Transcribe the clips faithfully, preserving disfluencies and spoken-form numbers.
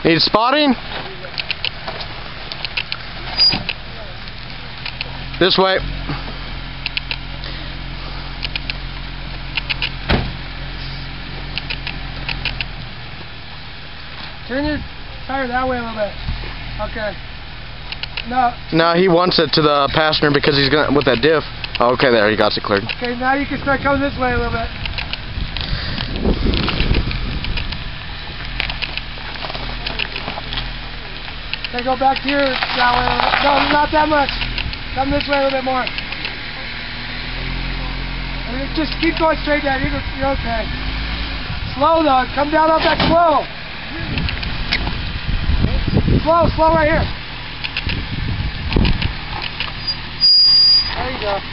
Need spotting? This way. Turn your tire that way a little bit. Okay. No. No, he wants it to the passenger because he's gonna with that diff. Oh, okay, there, he got it cleared. Okay, now you can start coming this way a little bit. Okay, go back to your that way a little bit. No, not that much. Come this way a little bit more. I mean, just keep going straight down. You're, you're okay. Slow though. Come down off that slow. Slow, slow right here. There you go.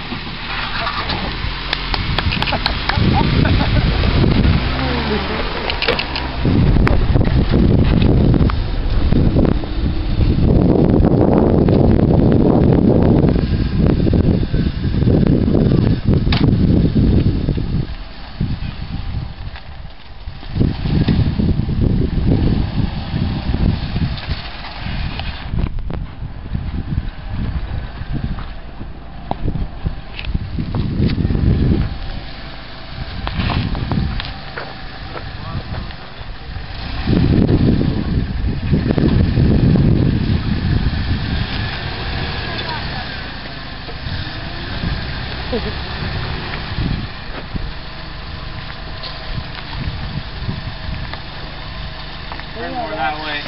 Turn more that way.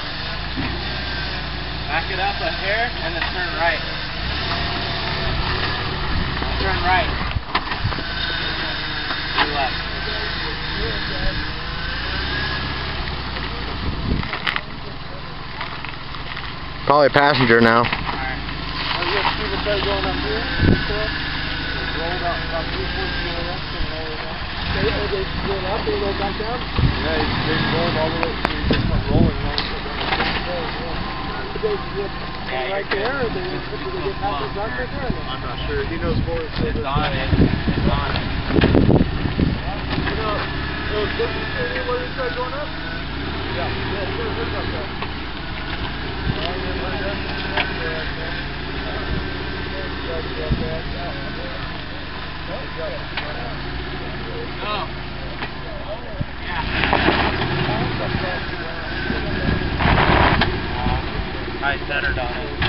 Back it up a hair and then turn right. Turn right. Do left. Probably a passenger now. Alright. Are you going to see the bed going up here? Roll about, about three foot to the left and roll it down. They, they go up and go back down? Yeah, they, they roll all the way to just like rolling. You know, they get Yeah, right there, or they just put the past the truck right there? I'm not sure. He knows more. It's on it. It's on it. You know, those bushes stadium where you start going up? Yeah, yeah, sure, look up there. Oh. Yeah. I centered on it.